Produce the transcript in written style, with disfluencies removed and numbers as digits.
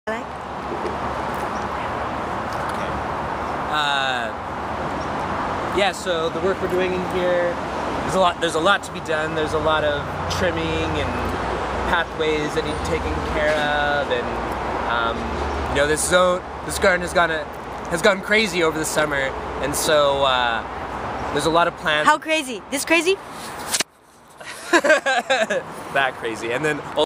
Like? Yeah, so the work we're doing in here, there's a lot to be done. There's a lot of trimming and pathways that need taken care of, and you know, this garden has gone crazy over the summer, and so there's a lot of plants. How crazy? This crazy? That crazy, and then